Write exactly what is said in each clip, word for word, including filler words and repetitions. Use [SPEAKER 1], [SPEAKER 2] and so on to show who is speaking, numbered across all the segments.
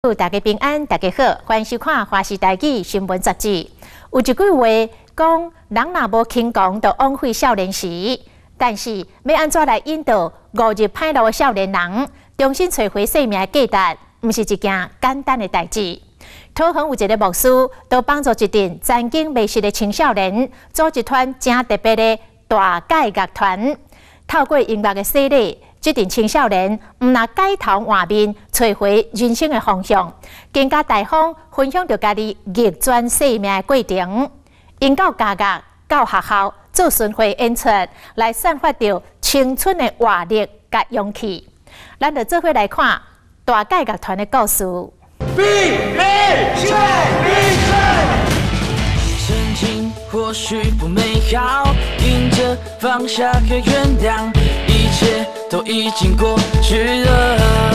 [SPEAKER 1] 大家平安，大家好，欢迎收看《华视台语新闻杂志》。有一句话讲，人若无轻功，就枉费少年时。但是要安怎来引导误入歹路的少年人，重新找回生命的价值，毋是一件简单的代志。桃园有一个牧师，都帮助一群曾经迷失的青少年，组一团正特别的大改乐团，透过音乐的洗礼。 这群青少年毋若改头换面，找回人生的方向，更加大方分享着家己逆转生命的过程。因到家乐到学校做巡回演出，来散发着青春的活力甲勇气。咱就做伙来看大改乐团的故事。
[SPEAKER 2] 必必胜，必胜。
[SPEAKER 3] 曾经或许不美好，迎着放下可原谅，一切都已经过去了。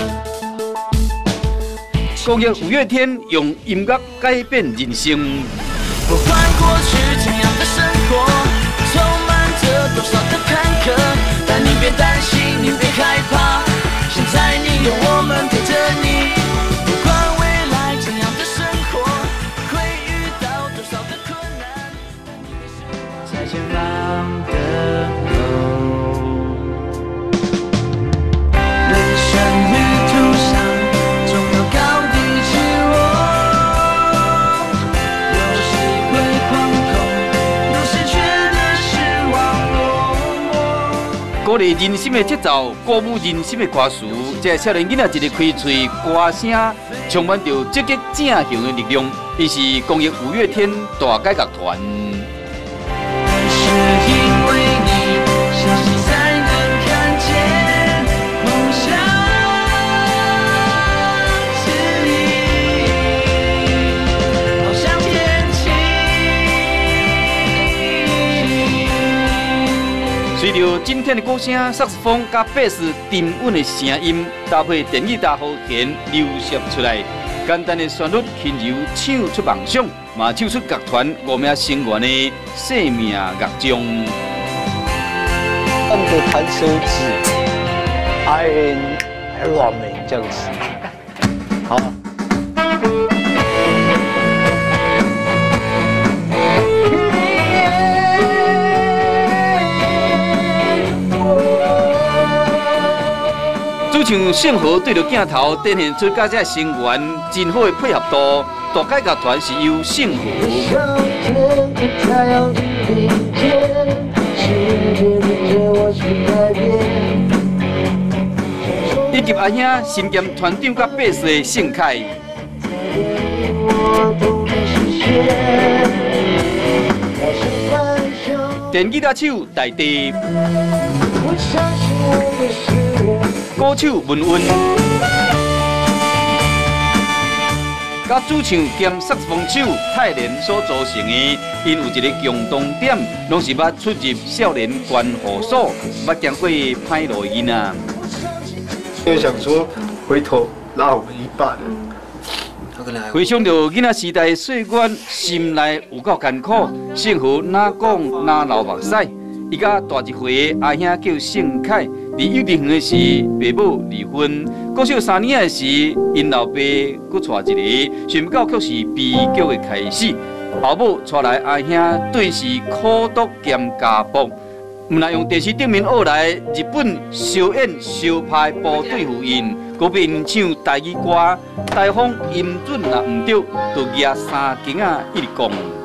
[SPEAKER 4] 公益五月天用音乐改变人生。
[SPEAKER 3] 不管过去怎样的生活，充满着多少的坎坷，但你别担心，你别害怕，现在你有我们陪着你。不管未来怎样的生活，会遇到多少的困难。 在前方的路，人生旅途上总有高低起落，有时会惶恐，有时觉得失望落寞。
[SPEAKER 4] 鼓励人心的节奏，鼓舞人心的歌词，这少年囡仔一日开嘴歌声，充满着积极正向的力量。伊是公益五月天大改乐团。
[SPEAKER 3] 是因为你，相信才能看见梦想是你，翱翔天际。
[SPEAKER 4] 随着今天的鼓声、萨克斯风加贝斯沉稳的声音，搭配电吉他和弦流泻出来，简单的旋律轻柔唱出梦想。 嘛唱出乐团五名成员的生命乐章。
[SPEAKER 5] 他们的弹手指 ，I N 还软美这样子。好。主唱盛和对着镜头展现出甲这成员真好的配合度。 大改乐团是由盛和。以及阿兄身兼团长甲贝斯的盛凯。电吉他手大地。鼓手文文。 甲主唱兼萨克斯风手泰莲所组成的，因有一个共同点，拢是捌出入少年关护所，捌经过歹路的囡仔。
[SPEAKER 6] 就想说回头拉我们一把的。
[SPEAKER 4] 回想着囡仔时代的岁月，心内有够艰苦，幸福哪讲哪流目屎。伊甲大一岁阿兄叫盛凯。 伫幼稚园的时，爸母离婚；国小三年的时，因老爸搁娶一个，想不到却是悲剧的开始。后母带来阿兄，顿时苦读兼家暴，毋但用电视顶面学来日本小演小派部队复印，搁被因唱台语歌，台风音准若毋对，就举三更啊一直讲。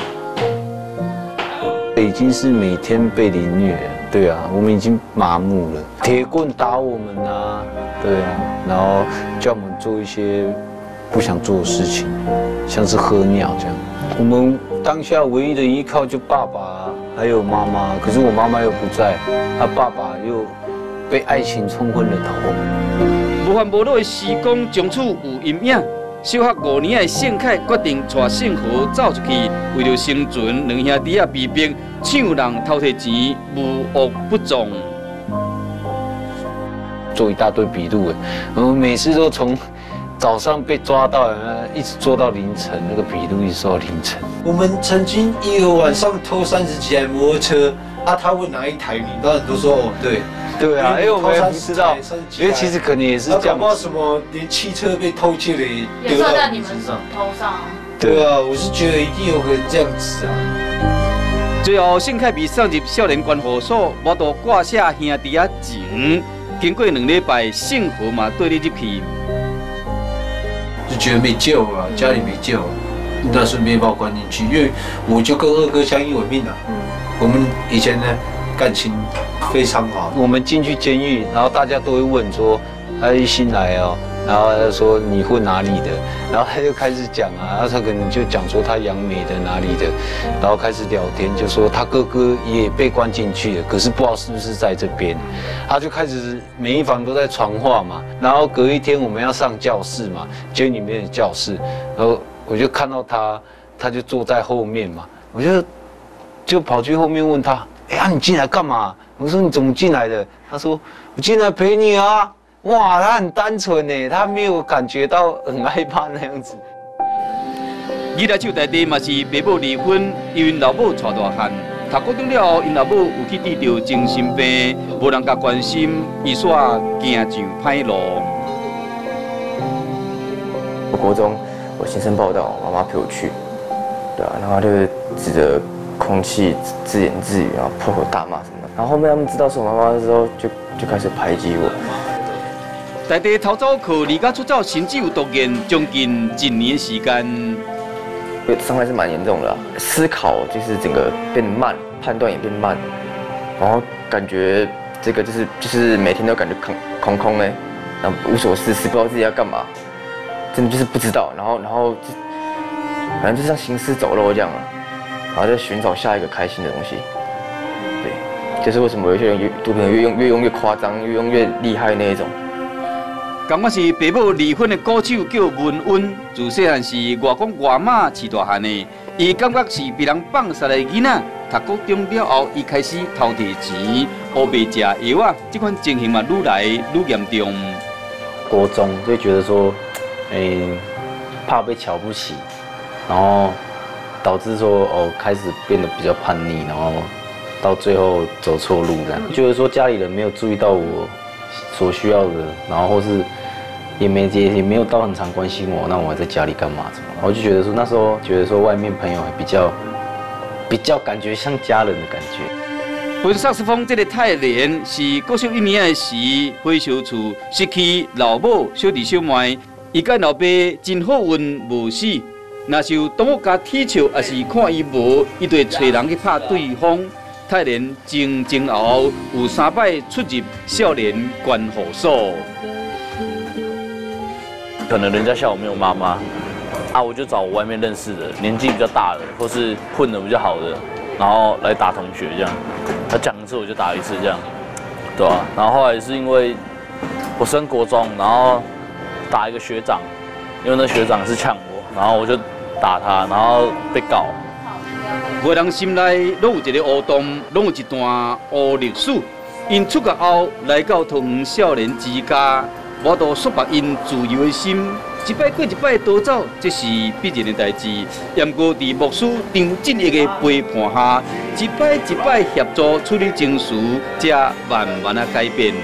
[SPEAKER 5] 已经是每天被凌虐。 对啊，我们已经麻木了。铁棍打我们啊，对啊，然后叫我们做一些不想做的事情，像是喝尿这样。我们当下唯一的依靠就爸爸还有妈妈，可是我妈妈又不在，他爸爸又被爱情冲昏了头。
[SPEAKER 4] 无烦无恼的时光从此有阴影。小学五年的盛凯决定带盛和走出去，为了生存，两兄弟啊被逼抢人偷摕钱，无恶不作。
[SPEAKER 5] 做一大堆笔录哎，我们每次都从早上被抓到，一直做到凌晨，那个笔录一直做到凌晨。
[SPEAKER 6] 我们曾经一个晚上偷三十几台摩托车，啊，他问哪一台，你当然都说哦，对，
[SPEAKER 5] 对啊，因为我们也不知道，因为其实可能也是这样。
[SPEAKER 6] 搞不好什么连汽车被偷窃了也丢到你身上。
[SPEAKER 7] 头上。
[SPEAKER 6] 对啊，我是觉得一定有个人这样子啊。
[SPEAKER 4] 最后，盛凯被送入少年观护所，我都挂下兄弟啊情。经过两礼拜，幸福嘛对你入去。
[SPEAKER 6] 就觉得没救了，家里没救了，那顺便把我关进去，因为我就跟二哥相依为命啊。嗯，我们以前呢感情非常好。
[SPEAKER 5] 我们进去监狱，然后大家都会问说，他一新来哦，然后他说你混哪里的，然后他就开始讲啊，然后他可能就讲说他杨梅的哪里的，然后开始聊天，就说他哥哥也被关进去了，可是不知道是不是在这边，他就开始每一房都在传话嘛，然后隔一天我们要上教室嘛，监狱里面的教室，然后我就看到他，他就坐在后面嘛，我就就跑去后面问他，哎呀你进来干嘛？我说你怎么进来的？他说我进来陪你啊。哇，他很单纯呢，他没有感觉到很害怕那样子。
[SPEAKER 4] 二来手内底嘛是爸母离婚，因为老母带大汉，读高中了后，因老母有去治疗精神病，无人甲关心，伊煞行上歹路。
[SPEAKER 8] 我国中我新生报道，妈妈陪我去，对啊，然后就是指着空气自言自语，然后破口大骂什么的。然后后面他们知道是我妈妈的时候，就就开始排挤我。
[SPEAKER 4] 在地逃走课离家出走，甚至有读研将近一年的时间。
[SPEAKER 8] 伤害是蛮严重的、啊，思考就是整个变慢，判断也变慢，然后感觉这个就是就是每天都感觉空空空哎，然后无所事事，不知道自己要干嘛，真的就是不知道，然后然后就反正就像行尸走肉这样啊，然后就寻找下一个开心的东西。对，就是为什么有些人毒品越用越用越夸张，越用越厉害那一种。
[SPEAKER 4] 感觉是爸母离婚的歌手叫文文，自细汉是外公外妈饲大汉的，伊感觉是被人放杀的囡仔。读高中了后，伊开始偷摕钱、黑白食药啊，这款情形嘛愈来愈严重。
[SPEAKER 9] 国中就觉得说，诶、欸，怕被瞧不起，然后导致说哦开始变得比较叛逆，然后到最后走错路这样。觉得说家里人没有注意到我所需要的，然后或是也没也也没有到很常关心我，那我还在家里干嘛？什么？我就觉得说那时候觉得说外面朋友还比较比较感觉像家人的感觉。
[SPEAKER 4] 本萨克斯风这个泰莲是国小一年的时，回小厝失去老母、小弟小妹，伊甲老爸真好运无死。若是有同学甲踢笑，也是看伊无，伊就会找人去拍对方。泰莲前前后后有三摆出入少年观护所。
[SPEAKER 10] 可能人家笑我没有妈妈，啊，我就找我外面认识的，年纪比较大的，或是混得比较好的，然后来打同学这样。他讲一次我就打一次这样，对吧、啊？然后后来是因为我升国中，然后打一个学长，因为那学长是呛我，然后我就打他，然后被告。
[SPEAKER 4] 每人心内拢有一个黑洞，拢有一段黑历史。因出狱后来到桃园少年之家，我都束缚因自由的心。一摆过一摆逃走，这是必然的代志。不过在牧师张正义的陪伴下，一摆一摆协助处理情绪，才慢慢的改变。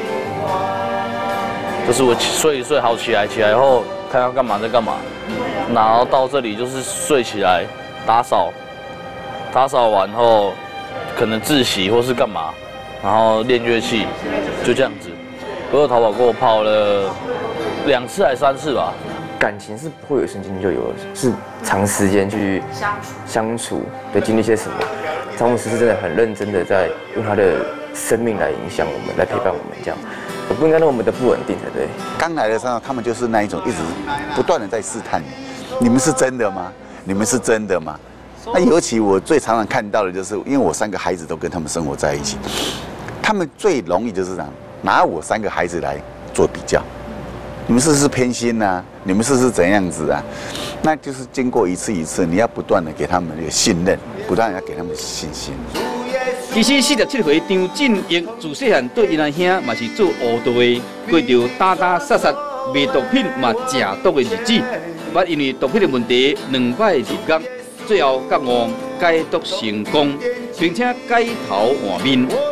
[SPEAKER 10] 就是我睡一睡好起来，起来后看要干嘛再干嘛，然后到这里就是睡起来打扫。打扫完后，可能自习或是干嘛，然后练乐器，就这样子。我有逃跑过，跑了两次还三次吧。
[SPEAKER 8] 感情是不会有瞬间就有了，是长时间去相处，相处对经历些什么。张牧师是真的很认真的在用他的生命来影响我们，来陪伴我们这样。我不应该那么的不稳定才对。
[SPEAKER 11] 刚来的时候，他们就是那一种一直不断的在试探你，你们是真的吗？你们是真的吗？那尤其我最常常看到的就是，因为我三个孩子都跟他们生活在一起，他们最容易就是这样拿我三个孩子来做比较，你们是不是偏心啊？你们是不是怎样子啊？那就是经过一次一次，你要不断的给他们一个信任，不断要给他们信心。
[SPEAKER 4] 其实四十七岁，张正义自细汉对因阿兄嘛是做糊涂的，过着打打杀杀、卖毒品嘛食毒的日子。捌因为毒品的问题，两摆入监。最后觉悟戒毒成功，并且改头换面。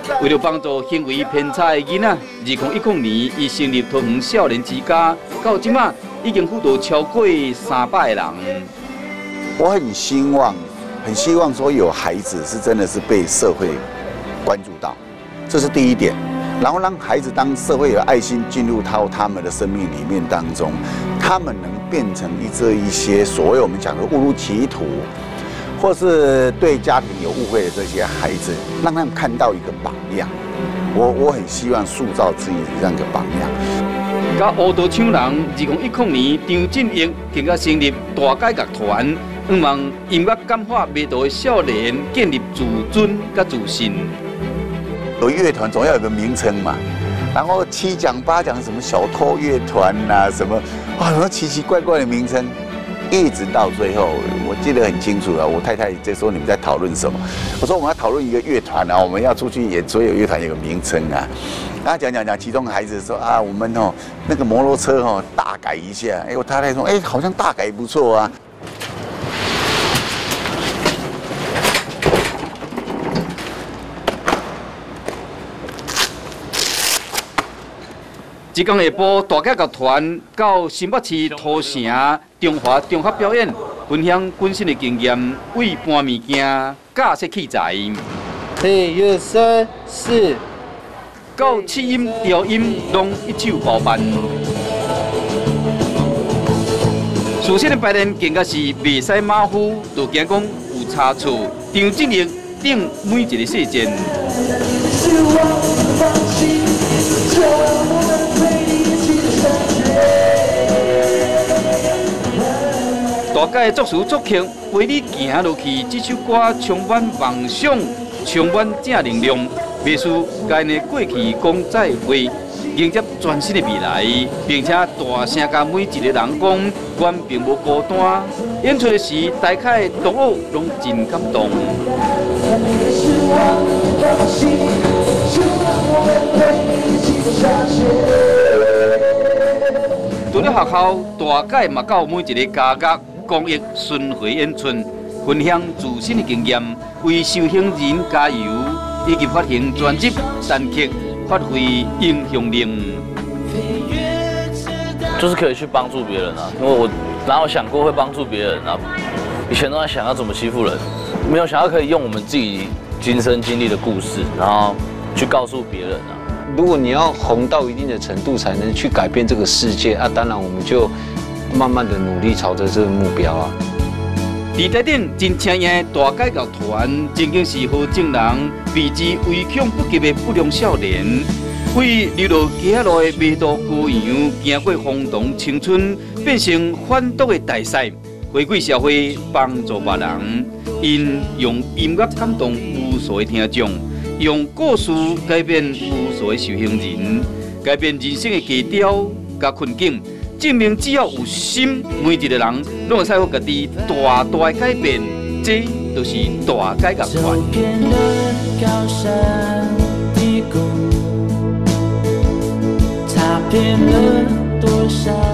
[SPEAKER 4] 为了帮助行为偏差的囡仔，二零一零年伊成立桃园少年之家，到即马已经辅导超过三百个人。
[SPEAKER 11] 我很希望，很希望说有孩子是真的是被社会关注到，这是第一点。然后让孩子当社会有爱心进入到他们的生命里面当中，他们能变成一这一些所谓我们讲的误入歧途，或是对家庭有误会的这些孩子，让他们看到一个榜样。我我很希望塑造自己这样一个榜样。
[SPEAKER 4] 甲乌道抢人，二零一零年张振英更加成立大改革团，希望音乐感化未道的少年建立自尊甲自信。
[SPEAKER 11] 有乐团总要有个名称嘛，然后七讲八讲什么小偷乐团呐、啊，什么哇，什么奇奇怪怪的名称，一直到最后，我记得很清楚啊。我太太在说你们在讨论什么？我说我们要讨论一个乐团啊，我们要出去演，所有乐团有个名称啊。然后讲讲讲，其中孩子说啊，我们哦那个摩托车哦大改一下。哎，我太太说，哎，好像大改不错啊。
[SPEAKER 4] 即天下晡，大改革团到新北市土城中华综合表演，分享本身的经验，为搬物件、架设器材。
[SPEAKER 2] 一、二、三、四。
[SPEAKER 4] 到试音、调音，拢一手包办。事先的排练更加是袂使马虎，就惊讲有差错。张振英顶每一个细节。大改作词作曲，陪你行落去。这首歌充满梦想，充满正能量。秘书甲因的过去讲再会，迎接全新的未来，并且大声甲每一个人讲，阮并无孤单。演出的时，大家的同学拢真感动。除了学校，大改嘛到每一个家家公益巡回演出，分享自身的经验，为受刑人加油。以及发行专辑单曲，发挥影响力，
[SPEAKER 10] 就是可以去帮助别人啊！因为我哪有想过会帮助别人啊？以前都在想要怎么欺负人，没有想到可以用我们自己亲身经历的故事，然后去告诉别人啊。
[SPEAKER 5] 如果你要红到一定的程度，才能去改变这个世界啊！当然，我们就慢慢的努力朝着这个目标啊。
[SPEAKER 4] 伫台顶真请的大改革团，曾经是好正人，避之唯恐不及的不良少年，为流落街路的味道羔羊，行过荒唐青春，变成反毒的大赛，回归社会，帮助别人。因用音乐感动无数的听众，用故事改变无数的受刑人，改变人生的基调甲困境。证明只要有心，每一个人拢会使有家己大大的改变，这就是大改革团。
[SPEAKER 3] 踏遍了多少